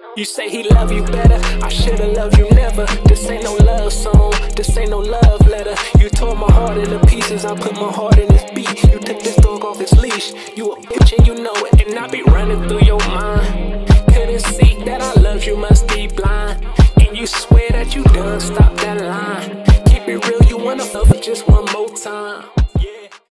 You say he love you better, I should've loved you never. This ain't no love song, this ain't no love letter. You tore my heart into pieces, I put my heart in this beat. You took this dog off his leash, you a bitch and you know it. And I be running through your mind. Couldn't see that I loved you, must